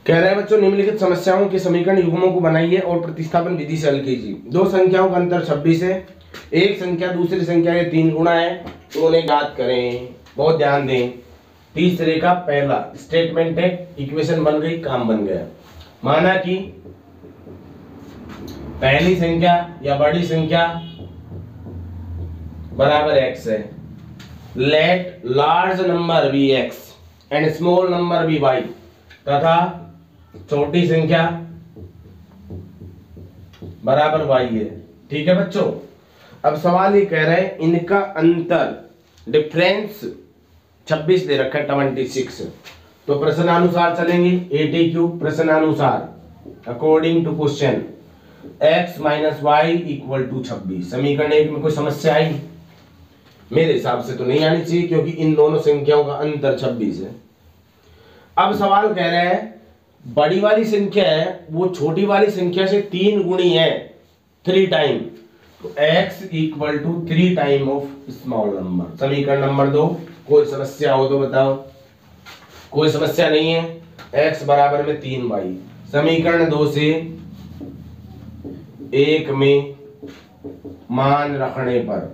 कह रहे हैं बच्चों निम्नलिखित समस्याओं के समीकरण युग्मों को बनाइए और प्रतिस्थापन विधि से हल कीजिए। दो संख्याओं का अंतर 26 है, एक संख्या दूसरी संख्या के 3 गुना है, तो उन्हें ज्ञात करें। बहुत ध्यान दें। तीसरे का पहला स्टेटमेंट है, इक्वेशन बन गई, काम बन गया। माना कि पहली संख्या या बड़ी संख्या बराबर x है, let large number be x and small number be y, तथा छोटी संख्या बराबर y है। ठीक है बच्चों। अब सवाल ये कह रहे हैं इनका अंतर डिफरेंस 26 दे रखा है 26, तो प्रश्नानुसार चलेंगे। 80 प्रश्नानुसार according to question x minus y equal to 26। समीकरण 1 में कोई समस्या आई? मेरे हिसाब से तो नहीं आनी चाहिए, क्योंकि इन दोनों संख्याओं का अंतर 26 है। अब सवाल कह रहे हैं बड़ी वाली संख्या है वो छोटी वाली संख्या से 3 गुणी है, 3 टाइम, तो x equal to 3 time of small number. समीकरण नंबर 2। कोई समस्या हो तो बताओ। कोई समस्या नहीं है। x बराबर में 3y। समीकरण 2 से 1 में मान रखने पर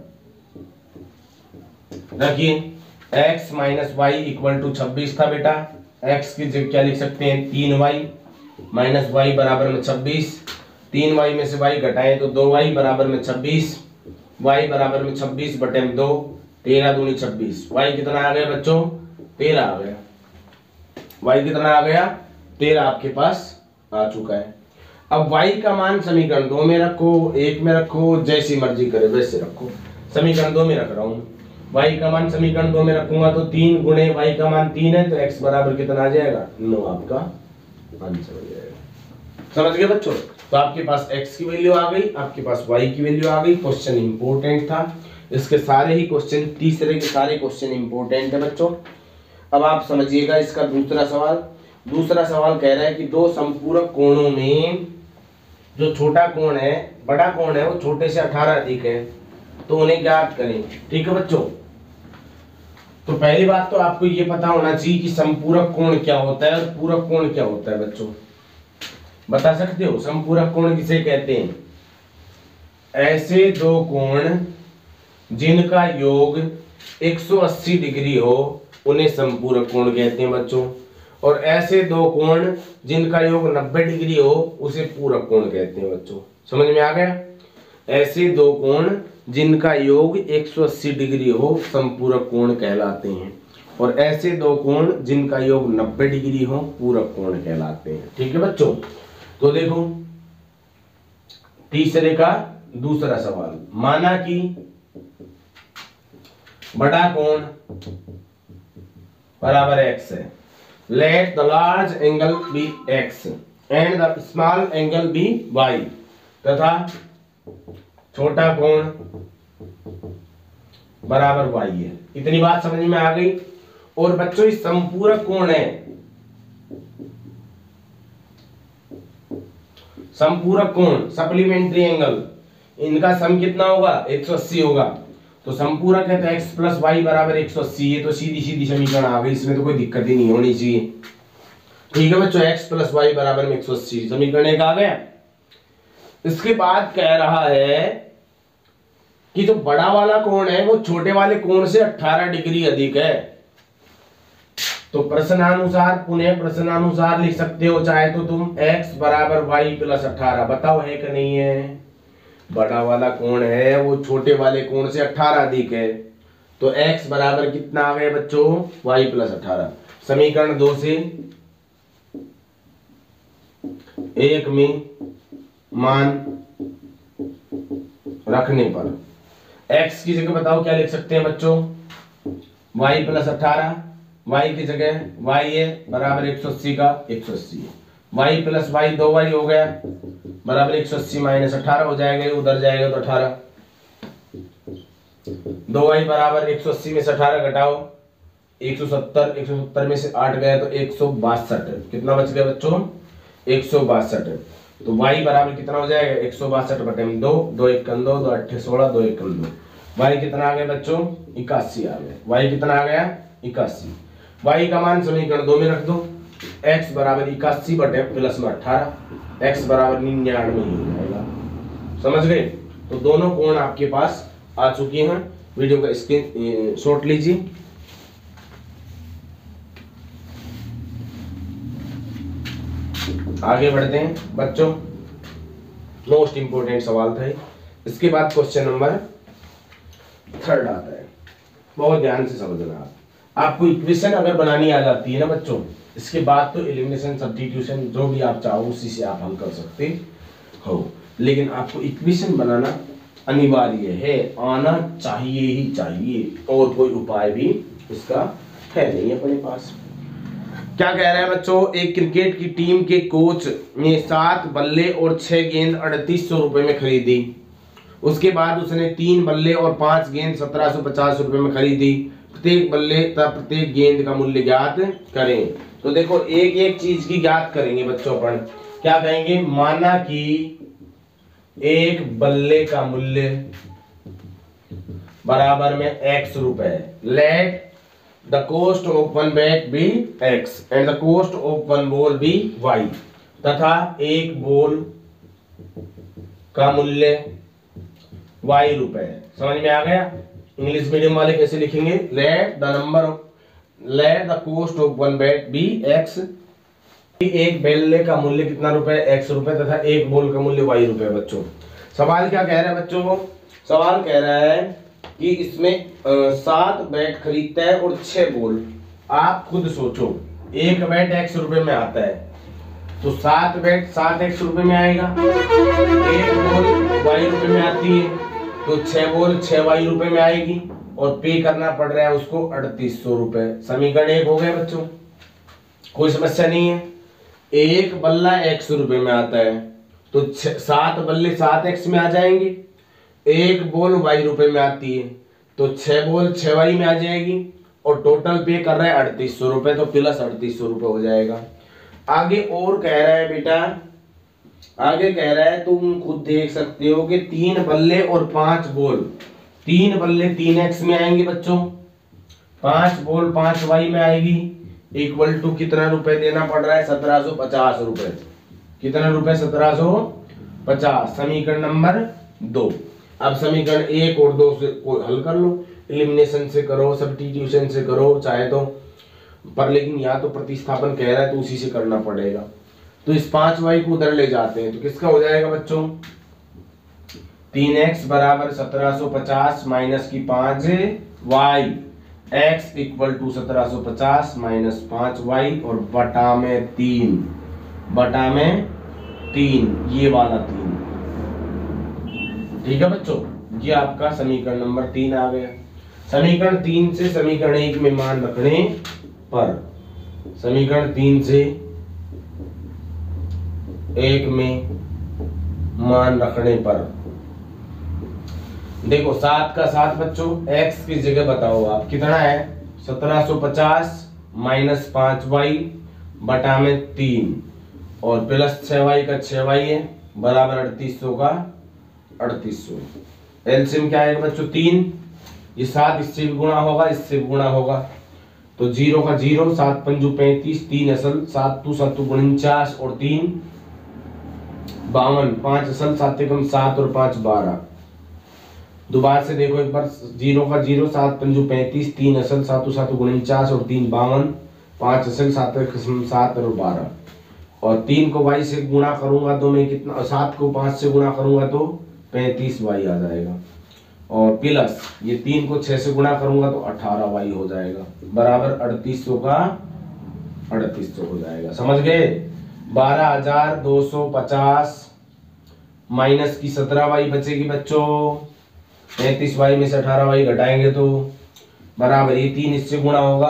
रखिए x minus y equal to 26 था बेटा। x की जगह क्या लिख सकते हैं 3y माइनस वाई बराबर में 26। 3y में से y घटाएं तो 2y बराबर में 26। y बराबर में 26 बटे में 2, 13 दूनी 26। y कितना आ गया बच्चों? 13 आ गया। y कितना आ गया? 13 आपके पास आ चुका है। अब y का मान समीकरण 2 में रखो, 1 में रखो, जैसी मर्जी करे वैसे रखो। समीकरण 2 में रख रहा हूं। y का मान समीकरण 2 में रखूंगा तो 3 गुणे y का मान 3 है, तो x बराबर कितना आ जाएगा? 9 आपका आंसर हो जाएगा। समझ गए बच्चों? तो आपके पास x की वैल्यू आ गई, आपके पास y की वैल्यू आ गई। क्वेश्चन इंपॉर्टेंट था। इसके सारे ही क्वेश्चन, तीसरे के सारे क्वेश्चन इंपॉर्टेंट है बच्चों। अब आप समझिएगा इसका दूसरा सवाल। दूसरा सवाल कह रहा है कि दो संपूरक कोणों में जो छोटा कोण है, बड़ा कोण है, वो छोटे से 18 अधिक है, तो उन्हें ज्ञात करें। ठीक है बच्चों। तो पहली बात तो आपको ये पता होना चाहिए कि संपूरक कोण क्या होता है और पूरक कोण क्या होता है। बच्चों बता सकते हो संपूरक कोण किसे कहते हैं? ऐसे दो कोण जिनका योग 180 डिग्री हो उन्हें संपूरक कोण कहते हैं बच्चों। और ऐसे दो कोण जिनका योग 90 डिग्री हो उसे पूरक कोण कहते हैं बच्चों। समझ में आ गया? ऐसे दो कोण जिनका योग 180 डिग्री हो संपूरक कोण कहलाते हैं, और ऐसे दो कोण जिनका योग 90 डिग्री हो पूरक कोण कहलाते हैं। ठीक है बच्चों। तो देखो तीसरे का दूसरा सवाल। माना कि बड़ा कोण बराबर x है, let the large angle be x and the small angle be y, तथा छोटा कोण बराबर y है। इतनी बात समझ में आ गई। और बच्चों इस संपूरक कोण है, संपूरक कोण सप्लीमेंट्री एंगल, इनका सम कितना होगा? 180 होगा। तो संपूरक है तो x प्लस वाई बराबर 180 है, तो सीधी सीधी समीकरण आ गई। इसमें तो कोई दिक्कत ही नहीं होनी चाहिए। ठीक है बच्चों, x प्लस वाई बराबर में 180, समीकरण 1 आ गया। इसके बाद कह रहा है कि जो बड़ा वाला कोण है वो छोटे वाले कोण से 18 डिग्री अधिक है। तो प्रश्नानुसार, पुनः प्रश्नानुसार लिख सकते हो चाहे तो तुम x बराबर वाई प्लस 18। बताओ है कि नहीं है? बड़ा वाला कोण है वो छोटे वाले कोण से 18 अधिक है, तो x बराबर कितना आ गया बच्चों? y plus 18। समीकरण 2 से 1 में मान रखने पर x की जगह बताओ क्या लिख सकते हैं बच्चों? y plus 18। y की जगह y है बराबर 180 का 180, y प्लस वाई 2y हो गया बराबर 180 माइनस 18 हो जाएगा, उधर जाएगा तो 18। 2y बराबर 180 में से 18 घटाओ 170, 170 में से 8 गया तो 162। कितना बच गया बच्चों? 162। तो y बराबर कितना हो जाएगा? 162 बटे में 2, 2 1 2, 2 8 16, 2 1 2। y कितना आ गया बच्चों? 81 आ गया। y कितना आ गया? 81। y का मान समीकरण 2 में रख दो। x बराबर 81 बटे प्लस में 18, x बराबर 99 ही हो जाएगा। समझ गए? तो दोनों कोण आपके पास आ चुके हैं। वीडियो का स्क्रीन शॉट लीजिए। आगे बढ़ते हैं बच्चों, मोस्ट इंपोर्टेंट सवाल था। इसके बाद क्वेश्चन नंबर 3 आता है, बहुत ध्यान से समझना। आपको इक्वेशन अगर बनानी आ जाती है ना बच्चों, इसके बाद तो एलिमिनेशन सब्स्टिट्यूशन जो भी आप चाहो उसी से आप हल कर सकते हो, लेकिन आपको इक्वेशन बनाना अनिवार्य है, आना चाहिए ही चाहिए, और कोई उपाय भी इसका है नहीं अपने पास। क्या कह रहे हैं बच्चों, एक क्रिकेट की टीम के कोच ने 7 बल्ले और 6 गेंद 3800 रुपए में खरीदी। उसके बाद उसने 3 बल्ले और 5 गेंद 1750 रुपए में खरीदी। प्रत्येक बल्ले तथा प्रत्येक गेंद का मूल्य ज्ञात करें। तो देखो एक एक चीज की ज्ञात करेंगे बच्चों। अपन क्या कहेंगे, माना कि एक बल्ले का मूल्य बराबर में x रुपए, let the cost of one bat be x and the cost of one ball be y, तथा एक बॉल का मूल्य y रुपए। समझ में आ गया? इंग्लिश मीडियम वाले कैसे लिखेंगे, let the cost of one bat be x, एक बल्ले का मूल्य कितना रुपए, x रुपए, तथा एक बॉल का मूल्य y रुपए। बच्चों सवाल क्या कह रहा है बच्चों, सवाल कह रहा है कि इसमें 7 बैट खरीदता है और 6 बॉल। आप खुद सोचो, एक बैट x रुपए में आता है तो 7 बैट 7x रुपए में आएगा, एक बॉल y रुपए में आती है तो 6 बॉल 6y रुपए में आएगी, और पे करना पड़ रहा है उसको 3800 रुपए। समीकरण 1 हो गया बच्चों, कोई समस्या नहीं है। एक बल्ला x रुपए में आता है तो 7 बल्ले 7x में आ जाएंगे, एक बॉल y रुपए में आती है तो 6 बॉल 6y में आ जाएगी, और टोटल पे कर रहा है 3800 रुपए, तो प्लस 3800 रुपए हो जाएगा। आगे और कह रहा है बेटा, आगे कह रहा है तुम खुद देख सकते हो कि 3 बल्ले और 5 बॉल, 3 बल्ले 3x में आएंगे बच्चों, 5 बॉल 5y में आएगी, इक्वल टू कितना रुपए देना पड़ रहा है, 1750 रुपए। कितना रुपए, 1750। समीकरण नंबर 2। अब समीकरण 1 और 2 से हल कर लो, एलिमिनेशन से करो, सब्स्टिट्यूशन से करो चाहे तो, पर लेकिन या तो प्रतिस्थापन कह रहा है तो उसी से करना पड़ेगा। तो इस 5y को उधर ले जाते हैं तो किसका हो जाएगा बच्चों, 3x बराबर 1750 माइनस की 5y, x equal to 1750 minus 5y, और बटा में 3, बटा में 3, ये वाला 3। ठीक है बच्चों, ये आपका समीकरण नंबर 3 आ गया। समीकरण 3 से समीकरण 1 में मान रखने पर, समीकरण 3 से 1 में मान रखने पर, देखो 7 का 7 बच्चों, x की जगह बताओ आप कितना है, 1750 माइनस 5y बटा में 3, और प्लस 6y का 6y है, बराबर 3800 का 3800। एलसीएम क्या है बच्चों, 3, ये 7 इससे भी गुणा होगा, इससे भी गुणा होगा, तो 0 का 0, 7 पंजू 35, 3 असल, 7 तू 7 49, और 3 52, 5 असल, 7 एकम 7 और 5 12। दोबारा से देखो एक बार, 0 का 0, 7 पंजू 35, 3 असल, 7 7 49, और 3 52, 5 असल, 7 एकम 7 और 12, और 3 को y से गुणा करूंगा तो मैं कितना, 7 को 5 से गुणा करूंगा तो 35y आ जाएगा, और प्लस ये 3 को 6 से गुणा करूंगा तो 18y हो जाएगा, बराबर 3800 का 3800 हो जाएगा। समझ गए? 12250 माइनस की 17y बचेगी बच्चों, 35y में से 18y घटाएंगे तो बराबर, ये 3 इससे गुणा होगा,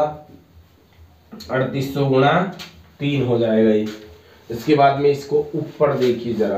3800 गुणा 3 हो जाएगा ये। इसके बाद में इसको ऊपर देखिए जरा,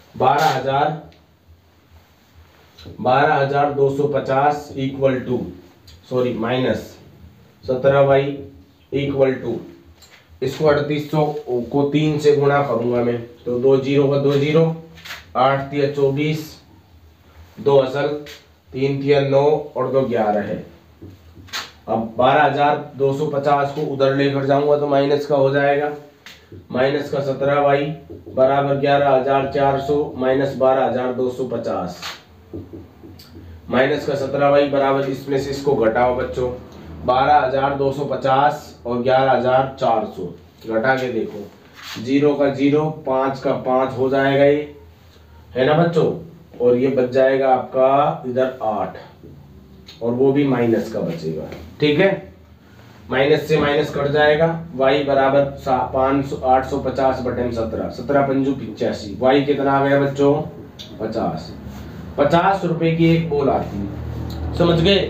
12250 equal to, sorry minus 17y equal to, इसको 3800 को 3 से गुणा करूंगा मैं तो 2 0 का 2 0, 8 3 24, 2 असल, 3 3 9 और 2 11 है। अब 12250 को उधर लेकर जाऊंगा तो माइनस का हो जाएगा, माइनस का 17y बराबर 11,400 माइनस 12,250। माइनस का 17y बराबर, इसमें से इसको घटाओ बच्चों, 12,250 और 11,400 घटा के देखो, 0 का 0, 5 का 5 हो जाएगा ये, है ना बच्चों, और ये बच जाएगा आपका इधर 8, और वो भी माइनस का बचेगा। ठीक है, माइनस से माइनस कट जाएगा। y बराबर 850 बटे 17, 17 पंजू 85। y कितना आ गया बच्चों? 50। 50 रुपए की एक बोल आती है, समझ गए?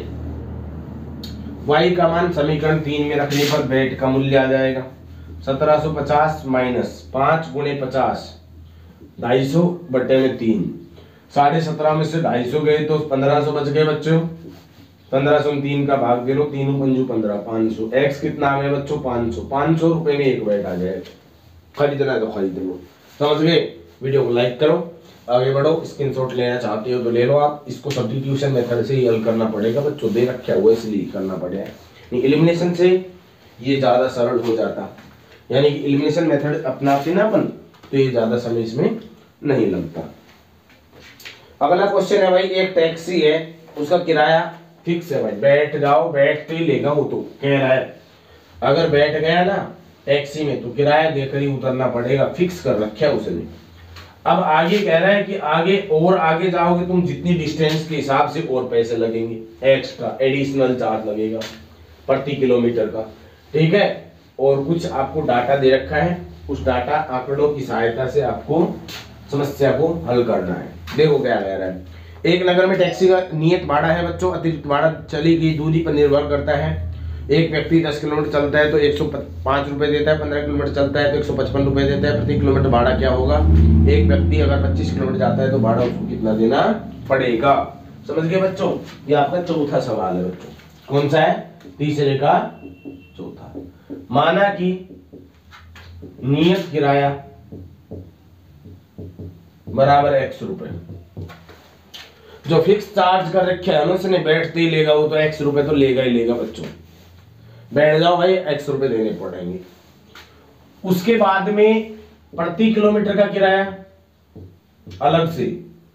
y का मान समीकरण 3 में रखने पर बैट का मूल्य आ जाएगा 1750 माइनस 5 गुणे 50, 250 बटे में 3। 17.5 में से 250 गए तो 1500 बच गए बच्चों। 1500 में 3 का भाग दे लो, 3 पंजू 15, 500। x कितना आ गया बच्चों? 500। 500 रुपए में एक बैट आ जाएगा। खरीदना है तो खरीद लो, समझ गए? वीडियो को लाइक करो, आगे बढ़ो। स्क्रीनशॉट लेना चाहते हो तो ले लो आप। इसको सब्स्टिट्यूशन मेथड से ही हल करना पड़ेगा बच्चों, दे रखा हुआ इसलिए करना पड़ेगा। एलिमिनेशन से ये ज्यादा सरल हो जाता, यानी कि एलिमिनेशन मेथड अपनाते ना अपन तो ये ज्यादा समय इसमें नहीं लगता। अगला क्वेश्चन है भाई, एक टैक्सी है, उसका किराया फिक्स है भाई, बैठ जाओ, बैठते ही लेगा वो, तो कह रहा है अगर बैठ गया ना टैक्सी में तो किराया देकर ही उतरना पड़ेगा, फिक्स कर रखा है उसने। अब आगे कह रहा है कि आगे और आगे जाओगे तुम जितनी डिस्टेंस के हिसाब से और पैसे लगेंगे, एक्स्ट्रा एडिशनल चार्ज लगेगा प्रति किलोमीटर का। ठीक है, और कुछ आपको डाटा दे रखा है, उस डाटा आंकड़ों की सहायता से आपको समस्या को हल करना है। देखो क्या कह रहा है, एक नगर में टैक्सी का नियत भाड़ा है बच्चों, अतिरिक्त भाड़ा चली गई दूरी पर निर्भर करता है। एक व्यक्ति 10 किलोमीटर चलता है तो 105 रुपए देता है, 15 किलोमीटर चलता है तो 155 रुपए देता है। प्रति किलोमीटर भाड़ा क्या होगा? एक व्यक्ति अगर 25 किलोमीटर जाता है तो भाड़ा उसको कितना देना पड़ेगा? समझ गए बच्चों? ये आपका चौथा सवाल है बच्चों। कौन सा है? तीसरे का चौथा। माना कि नियत किराया बराबर x रुपए, जो फिक्स चार्ज कर रखे है उसने बैठते ही लेगा वो तो x रुपए तो लेगा ही लेगा बच्चों। बैठ जाओ भाई, x रुपए देने पड़ेंगे। उसके बाद में प्रति किलोमीटर का किराया अलग से,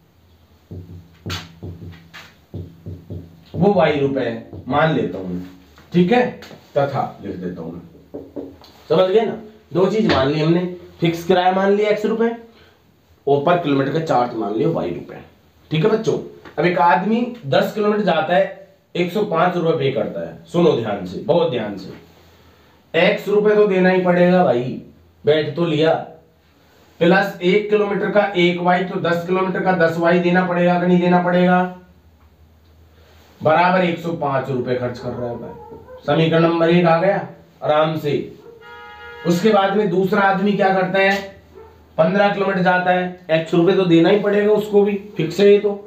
वो y रुपए मान लेता हूं, ठीक है, तथा लिख देता हूं। समझ गए ना? दो चीज मान ली हमने, फिक्स किराया मान लिया x रुपए और पर किलोमीटर का चार्ज मान लिया y रुपए। ठीक है बच्चों, अब एक आदमी 10 किलोमीटर जाता है, 105 रुपए पे करता है। सुनो ध्यान से, बहुत ध्यान से, x रुपए तो देना ही पड़ेगा भाई, बैठ तो लिया, प्लस 1 किलोमीटर का 1y, तो 10 किलोमीटर का 10y देना पड़ेगा कि नहीं देना पड़ेगा? बराबर 105 रुपए खर्च कर रहा है भाई। समीकरण नंबर 1 आ गया आराम से। उसके बाद में दूसरा आदमी क्या करता है, 15 किलोमीटर जाता है, x रुपए तो देना ही पड़ेगा उसको भी, फिक्स है ये तो।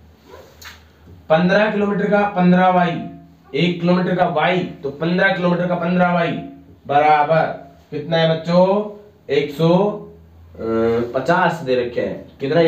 15 किलोमीटर का 15y, 1 किलोमीटर का y, तो 15 किलोमीटर का 15y बराबर कितना है बच्चों? 150 दे रखे हैं, कितना?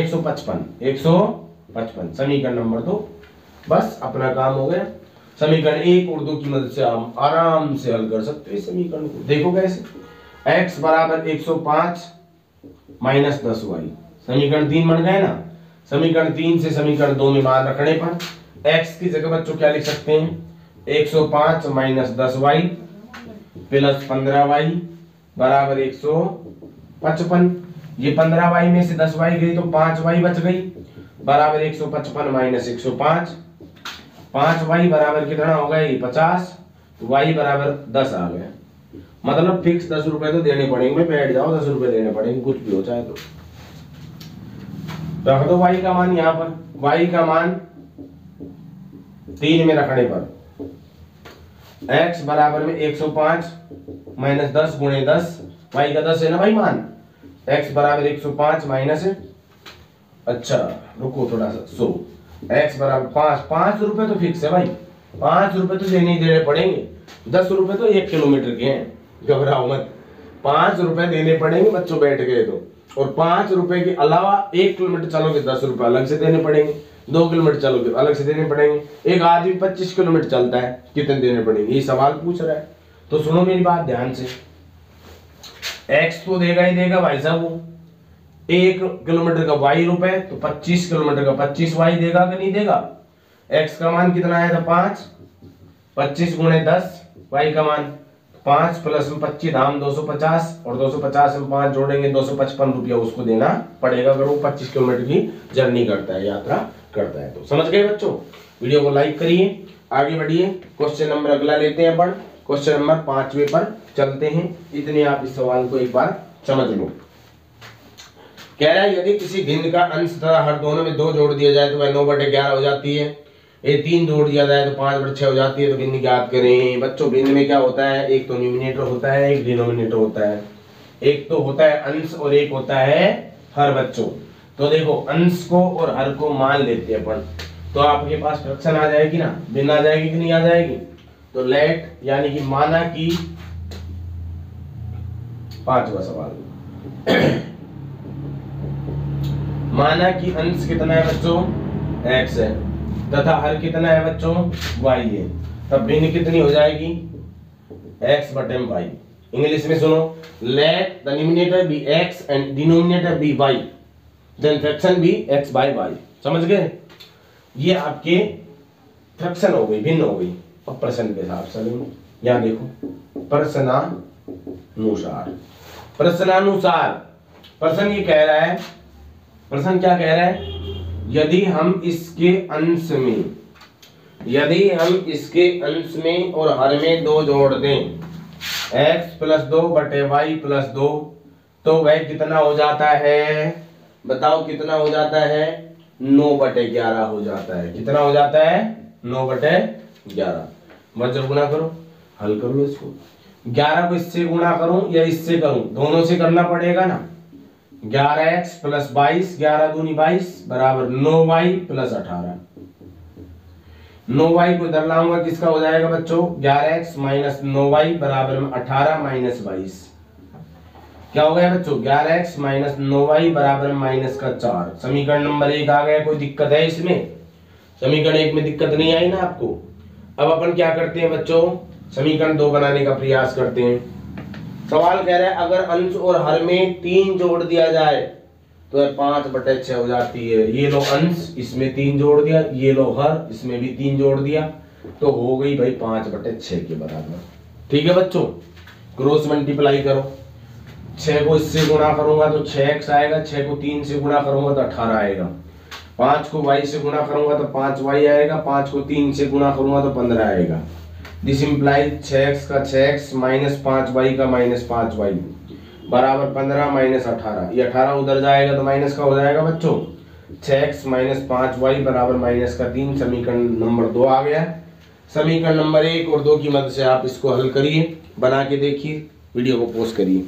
155। समीकरण नंबर 2, बस अपना काम हो गया। समीकरण 1 उर्दू की मदद से हम आराम से हल कर सकते हैं समीकरण को। देखो कैसे, x बराबर 105 माइनस 10y, समीकरण 3 बन गए ना। समीकरण 3 से समीकरण 2 में मान रखने पर x की जगह बच्चों क्या लिख सकते हैं? 105 माइनस 10y प्लस 15y बराबर 155। ये 15y में से 10y गई तो 5y बच गई, बराबर 155 माइनस 105। 5y बराबर कितना हो गया? ये 50। y बराबर 10 आ गया। मतलब फिक्स 10 रुपए तो देने पड़ेंगे, बैठ जाओ 10 रुपए देने पड़ेंगे, कुछ भी हो चाहे तो। रख दो y का मान यहाँ पर, y का मान 3 में रखने पर x बराबर में 105 माइनस 10 गुणे 10, y का 10 है ना भाई मान, x बराबर 105 माइनस, अच्छा रुको थोड़ा सा, 100, x बराबर 5 रुपए तो फिक्स है भाई, 5 रुपए तो देने ही देने पड़ेंगे। 10 रुपए तो 1 किलोमीटर के हैं, घबराओ मत, 5 रुपए देने पड़ेंगे बच्चों बैठ गए तो। और 5 रुपए के अलावा 1 किलोमीटर चलोगे 10 रुपए अलग से देने पड़ेंगे, 2 किलोमीटर चलोगे अलग से देने पड़ेंगे, एक आदमी 25 किलोमीटर चलता है कितने देने पड़ेंगे, ये सवाल पूछ रहा है। तो सुनो मेरी बात ध्यान से, एक्स तो देगा ही देगा भाई साहब, वो 1 किलोमीटर का y रुपए, तो 25 किलोमीटर का 25 y देगा कि नहीं देगा। x का मान कितना आया था 5, 25 गुणे 10, y का मान 5 प्लस में 25 दाम 250, और 250 में 5 जोड़ेंगे 255 रुपया उसको देना पड़ेगा अगर वो 25 किलोमीटर की जर्नी करता है, यात्रा करता है। तो समझ गए बच्चों, वीडियो को लाइक करिए, आगे बढ़िए। क्वेश्चन नंबर अगला लेते हैं अपन, क्वेश्चन नंबर 5वें पर चलते हैं। इतने आप इस सवाल को एक बार समझ लो। कह रहा है यदि किसी भिन्न का अंश तथा हर दोनों में 2 जोड़ दिया जाए तो वह 9/11 हो जाती है। ये 3 जोड़ दिया जाए तो 5/6 हो जाती है। तो भिन्न ज्ञात करें। बच्चों भिन्न में क्या होता है, एक तो न्यूमिनेटर होता है, एक डिनोमिनेटर होता है। एक तो होता है अंश और एक होता है हर। बच्चों तो देखो अंश को और हर को मान लेते हैं अपन, तो आपके पास फ्रैक्शन आ जाएगी ना, भिन्न आ जाएगी कि नहीं आ जाएगी। तो लेट यानी कि माना कि 5वां सवाल माना कि अंश कितना है बच्चों x है तथा हर कितना है बच्चों y है, तब भिन्न कितनी हो जाएगी x बटे y। इंग्लिश में सुनो, let the numerator be x and denominator be y, then fraction be x by y। समझ गए, ये आपके फ्रैक्शन हो गई, भिन्न हो गई। अब प्रश्न के हिसाब से यहां देखो, प्रश्नानुसार प्रश्न ये कह रहा है, प्रश्न क्या कह रहा है, यदि हम इसके अंश में और हर में 2 जोड़ दें x + 2 बटे y + 2, तो वह कितना हो जाता है, बताओ कितना हो जाता है, 9/11 हो जाता है। कितना हो जाता है 9/11। मत जब गुणा करो, हल करो इसको। 11 को इससे गुणा करूं या इससे करूं, दोनों से करना पड़ेगा ना। 11x + 22, 11 दूनी 22 बराबर 9y + 18। 9y को इधर लाऊंगा, किसका हो जाएगा बच्चों, 11x - 9y बराबर में 18 - 22। क्या हो गया बच्चों, 11x - 9y बराबर -4। समीकरण नंबर 1 आ गया। कोई दिक्कत है इसमें, समीकरण 1 में दिक्कत नहीं आई ना आपको। अब अपन क्या करते हैं बच्चों, समीकरण 2 बनाने का प्रयास करते हैं। सवाल कह रहा है अगर अंश और हर में 3 जोड़ दिया जाए तो 5/6 हो जाती है। ये लो अंश, इसमें 3 जोड़ दिया, ये लो हर, इसमें भी 3 जोड़ दिया, तो हो गई भाई 5/6 के बराबर। ठीक है बच्चों, क्रॉस मल्टीप्लाई करो। 6 को इससे गुणा करूंगा तो 6x आएगा, 6 को 3 से गुणा करूंगा तो 18 आएगा, 5 को y से गुणा करूंगा तो 5y आएगा, 5 को 3 से गुणा करूंगा तो 15 आएगा। दिस इंप्लाइज 6x का 6x - 5y का -5y बराबर 15 - 18। ये 18 उधर जाएगा तो माइनस का हो जाएगा बच्चों। 6x - 5y बराबर -3। समीकरण नंबर 2 आ गया। समीकरण नंबर 1 और 2 की मदद से आप इसको हल करिए, बना के देखिए, वीडियो को पॉज करिए।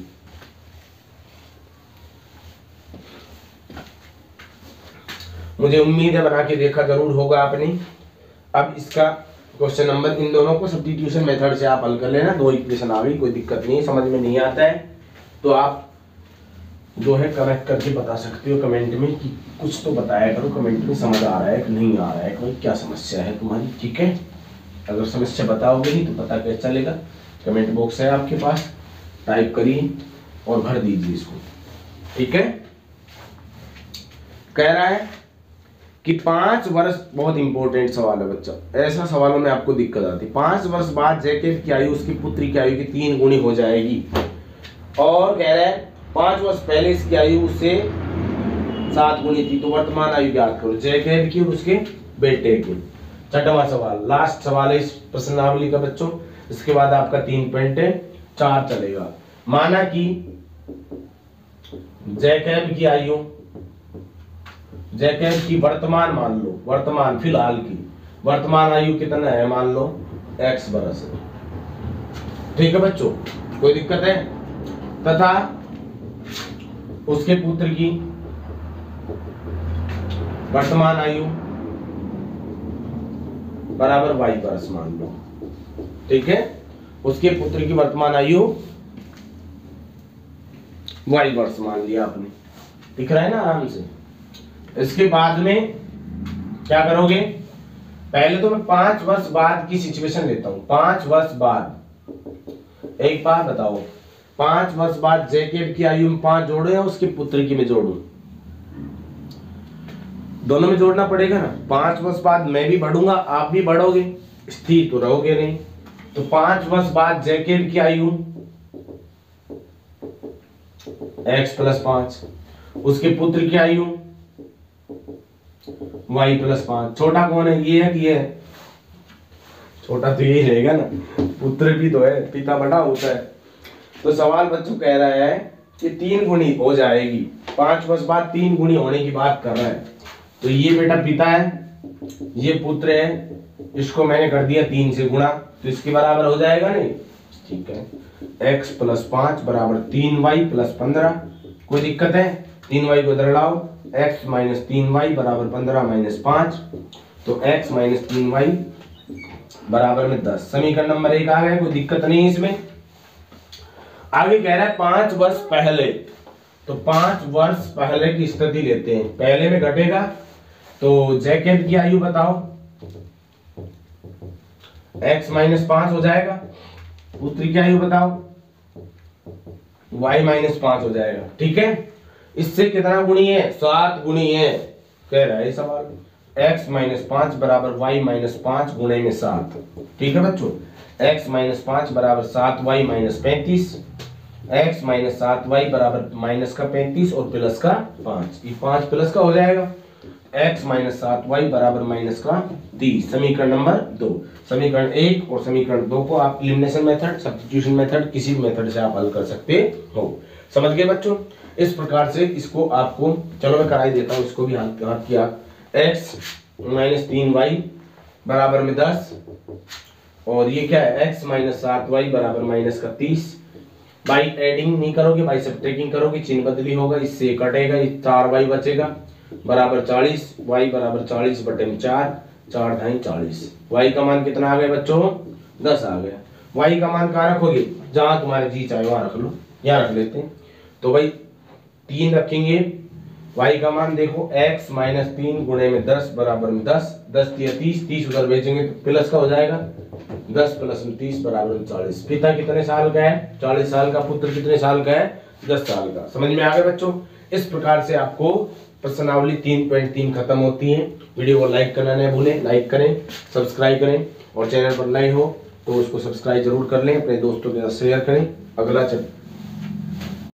मुझे उम्मीद है बना के देखा जरूर होगा आपने। अब इसका क्वेश्चन नंबर, इन दोनों को सब्स्टिट्यूशन मेथड से आप हल कर लेना। 2 इक्वेशन आ गई, कोई दिक्कत नहीं, समझ में नहीं आता है तो आप जो है कमेंट करके बता सकते हो कमेंट में कि कुछ तो बताया करो कमेंट में, समझ आ रहा है कि नहीं आ रहा है, कोई क्या समस्या है तुम्हारी। ठीक है, अगर समस्या बताओगे नहीं तो पता कैसे चलेगा। कमेंट बॉक्स है आपके पास, टाइप करिए और भर दीजिए इसको। ठीक है, कह रहा है कि 5 वर्ष, बहुत इंपॉर्टेंट सवाल है बच्चा, ऐसा सवालों में आपको दिक्कत आती है। 5 वर्ष बाद जैकेब की आयु उसकी पुत्री की आयु की 3 गुनी हो जाएगी। और कह रहा है 5 वर्ष पहले इसकी आयु उससे 7 गुनी थी, तो वर्तमान आयु ज्ञात करो जैकेब की और उसके बेटे की। 6वां सवाल, लास्ट सवाल है इस प्रश्नावली का बच्चों। इसके बाद आपका 3 पॉइंट 4 चलेगा। माना कि जैकेब की आयु, जैकेब की वर्तमान मान लो, वर्तमान फिलहाल की वर्तमान आयु कितना है, मान लो x बरस है। ठीक है बच्चों, कोई दिक्कत है, तथा उसके पुत्र की वर्तमान आयु बराबर y बरस मान लो। ठीक है, उसके पुत्र की वर्तमान आयु y वर्ष मान लिया आपने, दिख रहा है ना आराम से। इसके बाद में क्या करोगे, पहले तो मैं 5 वर्ष बाद की सिचुएशन लेता हूं। 5 वर्ष बाद, एक बात बताओ, 5 वर्ष बाद जैकेब की आयु में 5 जोड़ो या उसके पुत्र की में जोड़ू? दोनों में जोड़ना पड़ेगा ना। 5 वर्ष बाद मैं भी बढ़ूंगा, आप भी बढ़ोगे, स्थिर तो रहोगे नहीं। तो 5 वर्ष बाद जैकेब की आयु x + 5, उसके पुत्र की आयु y + 5। छोटा कौन है, ये है कि ये है? छोटा तो यही रहेगा ना, पुत्र भी तो है, पिता बड़ा होता है। तो सवाल बच्चों कह रहा है कि 3 गुणी हो जाएगी, 5 वर्ष बाद 3 गुणी होने की बात कर रहा है। तो ये बेटा पिता है, ये पुत्र है, इसको मैंने कर दिया 3 से गुणा, तो इसके बराबर हो जाएगा नहीं? ठीक है, x + 5 = 3y + 15। कोई दिक्कत है? 3y को इधर लाओ, x - 3y = 15 - 5, तो x - 3y = 10। समीकरण नंबर 1 आ गया, कोई दिक्कत नहीं इसमें। आगे कह रहा है 5 वर्ष पहले, तो 5 वर्ष पहले की स्थिति लेते हैं। पहले में घटेगा तो जैकेब की आयु बताओ, x - 5 हो जाएगा, पुत्र की आयु बताओ, y - 5 हो जाएगा। ठीक है, इससे कितना गुणी है? 7 गुणी है, कह रहा है सवाल। x - 5 = y - 5 गुणे में 7। ठीक है बच्चों, x - 5 = 7y - 35, x - 7y = -का 35 और प्लस का 5, ये 5 प्लस का हो जाएगा। x - 7y = -का 30। समीकरण नंबर 2। समीकरण 1 और समीकरण 2 को आप एलिमिनेशन मेथड, सब्स्टिट्यूशन मेथड, किसी भी मेथड से आप हल कर सकते हो। समझ गए बच्चों? इस प्रकार से इसको आपको, चलो मैं कराई देता हूं, इसको भी हल किया। x - 3y = 10, और ये क्या है? x - 7y = -का 30। बाई एडिंग नहीं करोगे, बाई सब्ट्रैक्टिंग करोगे, चिन्ह बदली होगा, इससे कटेगा, 4y बचेगा बराबर 40, y = 40/4, 4 × 40। y का मान कितना आ गया बच्चों? 10 आ गया। y का मान कहाँ रखोगे? जहां तुम्हारे जी चाहे वहां रख लो, यहाँ रख लेते हैं। तो भाई 3 रखेंगे, y का मान देखो, x - 3 गुणे में 10 = 10, 10 × 30, 30 उधर भेजेंगे तो प्लस का हो जाएगा, 10 + 30 = 40। पिता कितने साल का है? 40 साल का। पुत्र कितने साल का है? 10 साल का। समझ में आ गया बच्चों? इस प्रकार से आपको प्रश्नावली 3.3 खत्म होती है। वीडियो को लाइक करना नहीं भूलें, लाइक करें, सब्सक्राइब करें, और चैनल पर नए हो तो उसको सब्सक्राइब जरूर कर लें, अपने दोस्तों के साथ शेयर करें। अगला